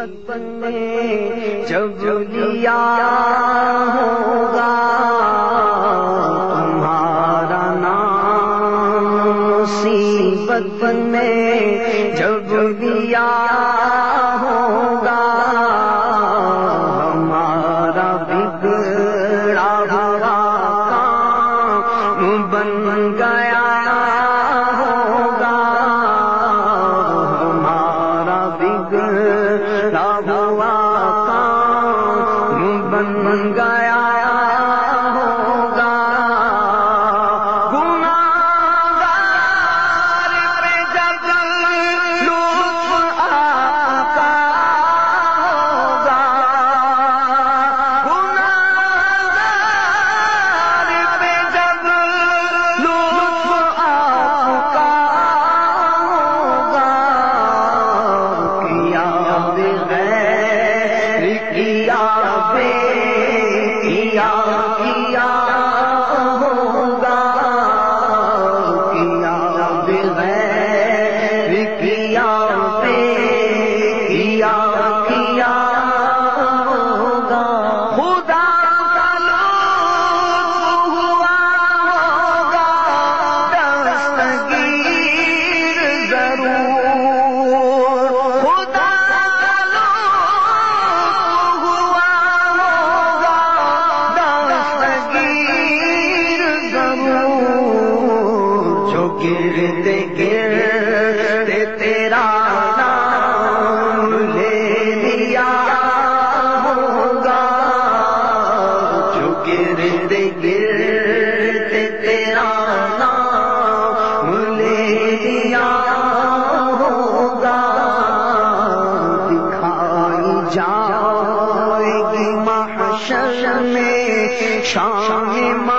نے جب لیا ہوگا تمہارا نام، مصیبت میں جب لیا ہوگا ہمارا بگڑا ہوا کام بن گیا ہوگا، ہمارا بگڑا ہوا کام بن گیا گرتے گرتے تیرا نام لے لیا ہوگا، جو گرتے گرتے تیرا نام لے لیا ہوگا، دکھائی جائے گی محشر میں شان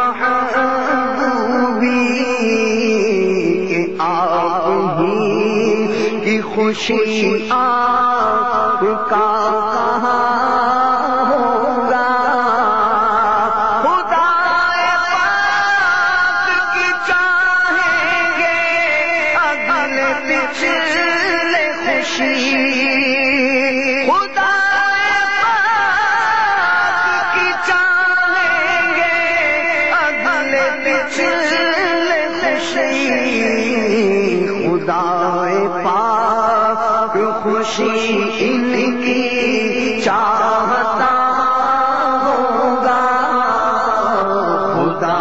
خوشی آپ کا ہوگا، خدا پاک کی چاہیں گے اگلے پچھلے خوشی، خدا پاک کی چاہیں گے اگلے پچھلے خوشی، خدا خوشی ان کی چاہتا ہوگا، خدا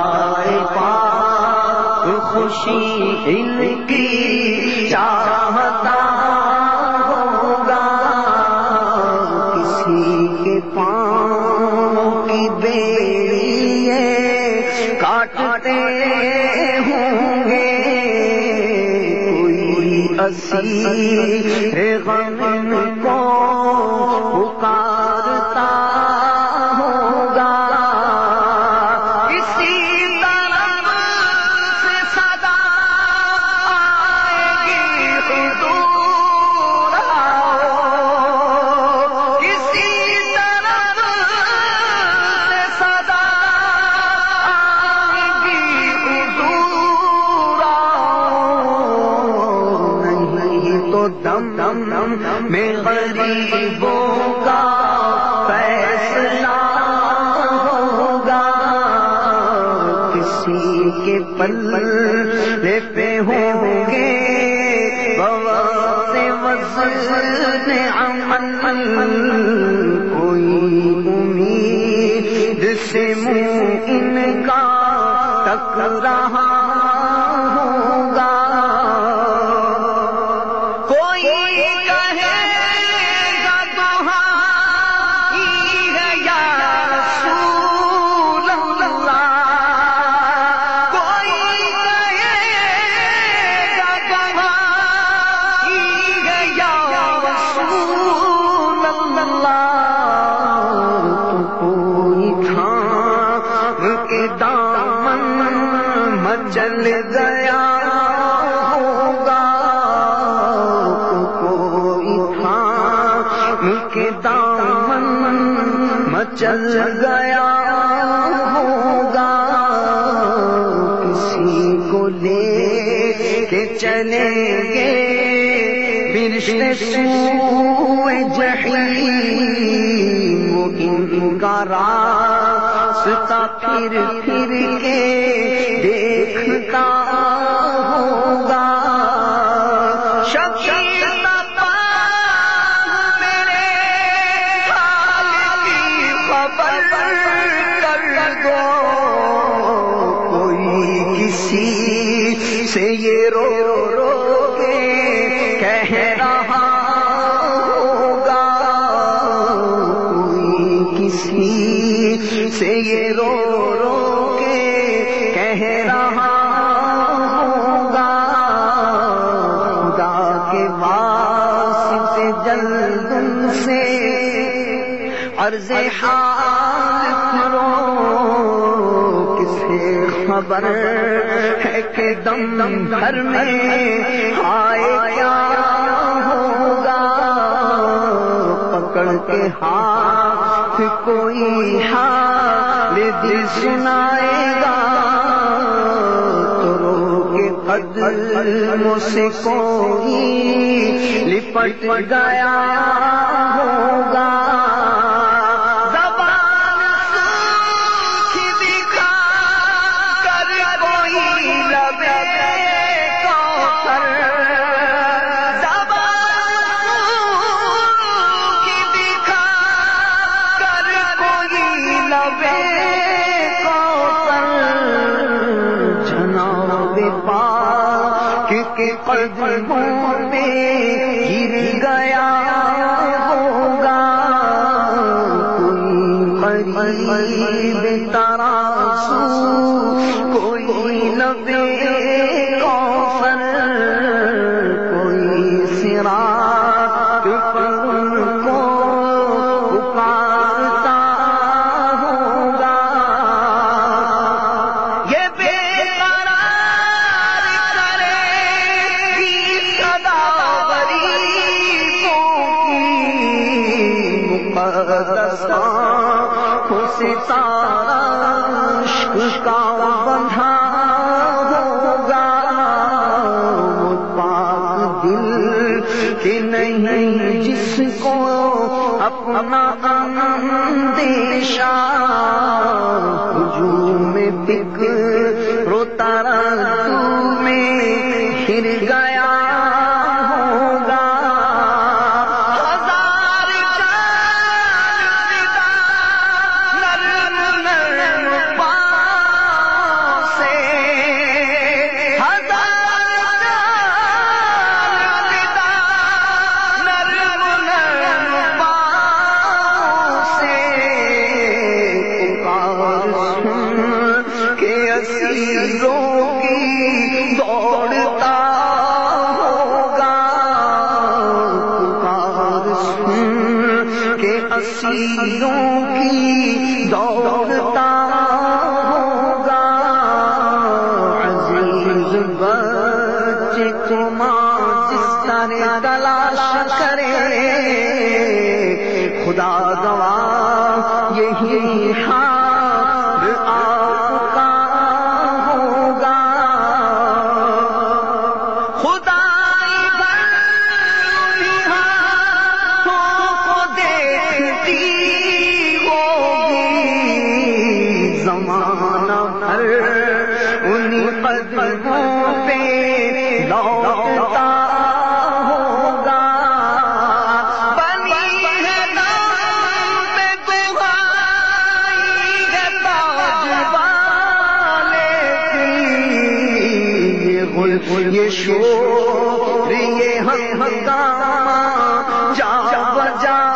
پاک خوشی ان کی چاہتا ہوگا، کسی کے پاؤں کی بیڑیاں کاٹتے ہوں گے، اسیر غم کو پکارتا ہوگا، کسی طرف سے صدا آئے گی حضور آؤ، کسی طرف سے صدا آئے گی حضور آؤ، تو دم دم میں غریبوں کا فیصلہ ہوگا، کسی کے پلے پہ ہوں گے بواسطے وزن عمل، کوئی امید سے منہ ان کا تک رہا ہوگا، چل گیا ہوگا، کوئی تھام کے دامن مچل گیا ہوگا، کسی کو لے کے چلیں گے رشتے سوئے جحیم وہ ان کا راستہ پھر پھر کے دیکھتا ہوگا سے یہ رو رو کے کہہ رہا ہوگا کوئی کسی سے یہ رو رو کے کہہ رہا ہوگا خدا کے واسطے جلد ان سے عرض حال کرو کسے خبر ہے کہ دم بھر میں آئے کیا ہوگا پکڑ کے ہاتھ کوئی حال دل سنائے گا تو رو کے قدموں سے کوئی لپٹ گیا ہوگا کے قدموں میں گر گیا ہوگا کوئی قریب ترازو کوئی لبے کوثر کوئی صراط پر ان کو پکارتا ہوگا یہ ستارہ عشق کا بندھا ہوگا وہ پاک دل کہ نہیں جس کو اپنا اندیشہ ہجوم فکر و تردد میں گر گیا ہوگا دوڑتا ہوگا پکار سن کے اسیروں کی دوڑتا ہوگا عزیز بچے کو ماں جس طرح تلاش کرے خدا گواہ یہی حال آپ کا زمانہ بھر ان قدموں پہ لوٹتا ہوگا بنی ہے نام پہ دعائی ہے تاج والے کی یہ شور یہ ہنگامہ جا بجا